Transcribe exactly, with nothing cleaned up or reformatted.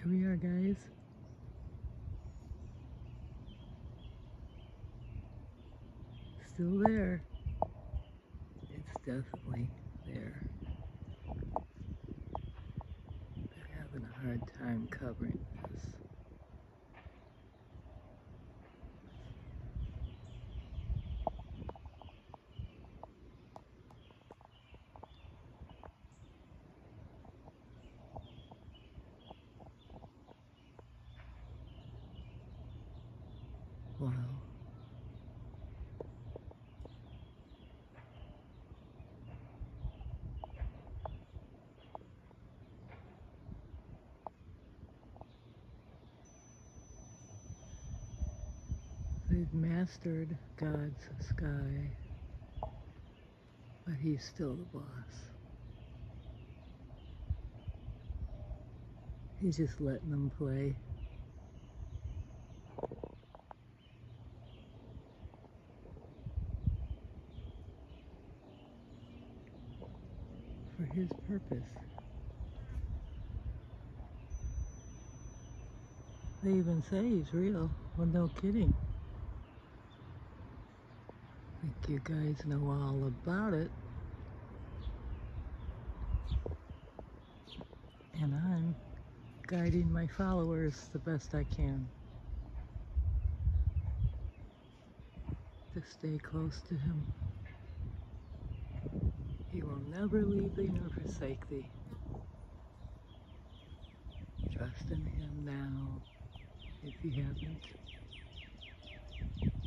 Here we are, guys. Still there. It's definitely there. They're having a hard time covering this. Wow. They've mastered God's sky, but he's still the boss. He's just letting them play. For his purpose. They even say he's real. Well, no kidding. I think you guys know all about it. And I'm guiding my followers the best I can to stay close to him. He will never leave thee nor forsake thee. Trust in him now, if you haven't.